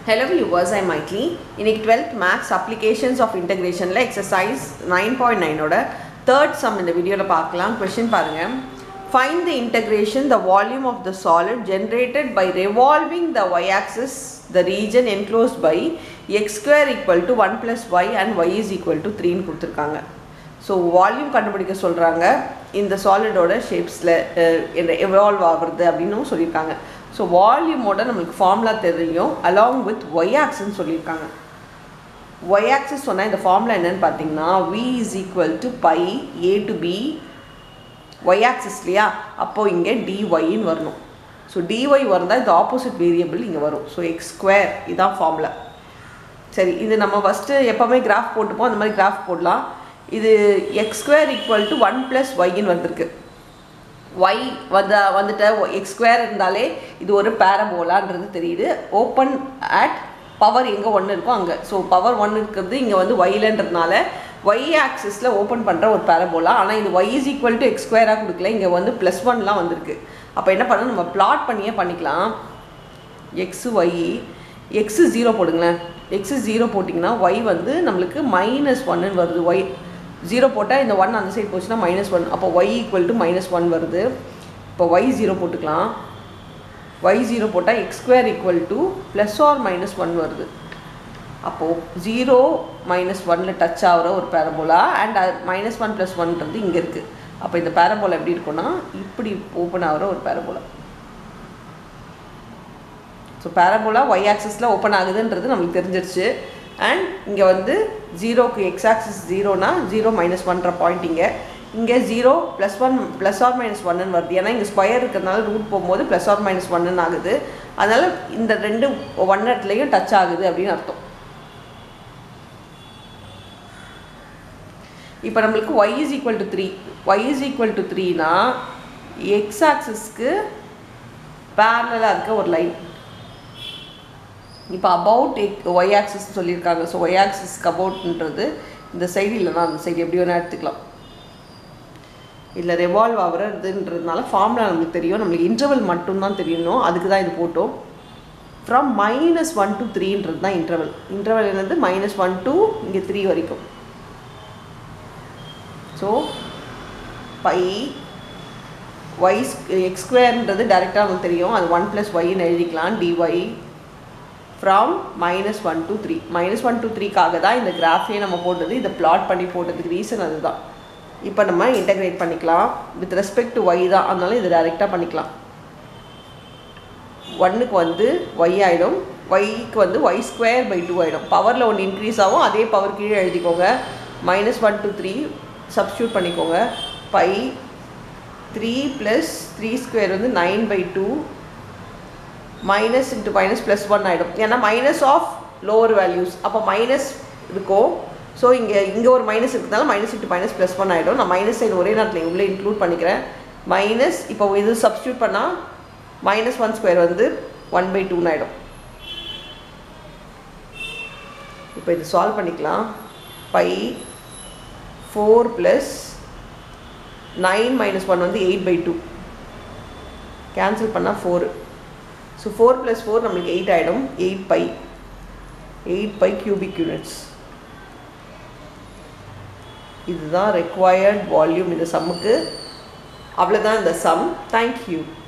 Hello viewers, I am Maitli. இன்னைக்கு 12th Maths Applications of Integration exercise 9.9 ஓட third sum இந்த வீடியோல பார்க்கலாம். Question பாருங்க. Find the integration the volume of the solid generated by revolving the y-axis the region enclosed by x square equal to 1 plus y and y is equal to 3 ன்னு கொடுத்திருக்காங்க. So volume கண்டுபிடிக்க சொல்றாங்க. இந்த solid ஓட shapesல evolve ஆகுறது அப்படினு சொல்லிருக்காங்க. So volume ஓட நமக்கு formula தெரியும் along with y axis சொல்லிருக்காங்க. Y axis சொன்னா இந்த formula என்னன்னு பாத்தீங்கன்னா v is equal to pi a to b y axis லியா அப்போ இங்க dy ன்னு வரணும். So dy வந்தா இந்த opposite variable இங்க வரும். So x square இதான் formula. சரி இது நம்ம first எப்பவுமே graph போட்டுப்போம் அந்த மாதிரி graph போடலாம். இது x square equal to 1 plus y ன்னு வந்திருக்கு. y வந்துட்ட x square இருந்தாலே இது ஒரு பாராபோலான்றது தெரியுது. ஓபன் அட் பவர் எங்க 1 இருக்கோ அங்க. சோ பவர் 1 இருக்குது இங்க வந்து y லன்றதுனால y ஆக்சிஸ்ல ஓபன் பண்ற ஒரு பாராபோலா. ஆனா இது y is equal to x square ஆ கொடுக்கல. இங்க வந்து +1 லாம் வந்திருக்கு. அப்ப என்ன பண்ணனும் நம்ம plot பண்ணியே பண்ணிக்கலாம். x y x 0 போடுங்க. x 0 போடிங்கனா y வந்து நமக்கு -1 ன்னு வருது. y 0 போட்டா இந்த 1 அந்த சைடு போச்சுனா -1 அப்போ y = -1 வருது. இப்போ y 0 போட்டுக்கலாம். y 0 போட்டா x square = +or -1 வருது. அப்போ 0 -1 ல டச் ஆவற ஒரு பாராபோலா and -1 + 1 ன்றது இங்க இருக்கு. அப்ப இந்த பாராபோலா எப்படி இருக்கும்னா இப்படி ஓபன் ஆவற ஒரு பாராபோலா. சோ பாராபோலா y ஆக்சிஸ்ல ஓபன் ஆகுதுன்றது நமக்கு தெரிஞ்சிருச்சு. and இங்க வந்து 0 க்கு x axis 0 னா 0 -1 ன்ற பாயிண்ட் இங்க 0 +1 +or -1 ன்னு வருது. ஏனா இங்க ஸ்கொயர் இருக்கறனால ரூட் போயும்போது +or -1 ன்னு ஆகுது. அதனால இந்த ரெண்டு 1 இடத்துலயும் டச் ஆகுது அப்படினு அர்த்தம். இப்போ நமக்கு y = 3. y = 3 னா x axis க்கு parallel இருக்க ஒரு லைன். இப்போ about y axis சொல்லிருக்காங்க. சோ y axis க்கு aboutன்றது இந்த சைடு இல்லனா அந்த சைடு எப்படி வேணா எடுத்துக்கலாம். இல்ல revolve ஆவறதுன்றதுனால ஃபார்முலா நமக்கு தெரியும். நமக்கு இன்டர்வல் மட்டும் தான் தெரியணும். அதுக்கு தான் இது போட்டோம். from -1 to 3 ன்றது தான் இன்டர்வல். இன்டர்வல் என்னது -1 to இங்க 3 வரைக்கும். So pi y x square ன்றது டைரக்ட்டா நமக்கு தெரியும். அது 1 plus y ன்னு எழுதிக்கலாம். dy from -1 to 3 -1 to 3 காக தான் இந்த கிராஃபே நம்ம போட்டது. இத plot பண்ணி போட்டதுக்கு ரீசன் அதுதான். இப்போ நம்ம இன்டகிரேட் பண்ணிக்கலாம் with respect to y தான். அதனால இத டைரக்ட்டா பண்ணிக்கலாம். 1 க்கு வந்து y ஆயிடும். y க்கு வந்து y square by 2 ஆயிடும். பவர்ல 1 இன்கிரீஸ் ஆகும். அதே பவர் கீழ எழுதிக்கோங்க. -1 to 3 சப்ஸ்டிட்யூட் பண்ணிக்கோங்க. pi 3 plus 3 square வந்து 9 by 2 minus into minus plus 1 ஆயிடும். ஏனா minus of lower values. அப்ப மைனஸ் இருக்கும். சோ இங்க ஒரு மைனஸ் இருக்கனால minus into minus plus 1 ஆயிடும். நான் மைனஸ் சைடு ஒரே நேரத்துல உள்ள இன்க்ளூட் பண்ணிக்கிறேன். மைனஸ் இப்போ இது சப்ஸ்டிட்யூட் பண்ணா -1 ஸ்கொயர் வந்து 1 by 2 ஆயிடும். இப்போ இது சால்வ் பண்ணிக்கலாம். pi 4 plus 9 minus 1 வந்து 8 by 2 கேன்சல் பண்ணா 4. So 4 plus 4 நமக்கு 8 ஆயிடும். 8 pi cubic units. இதுதான் required volume இந்த சம்முக்கு. அவ்வளவுதான் இந்த சம். Thank you.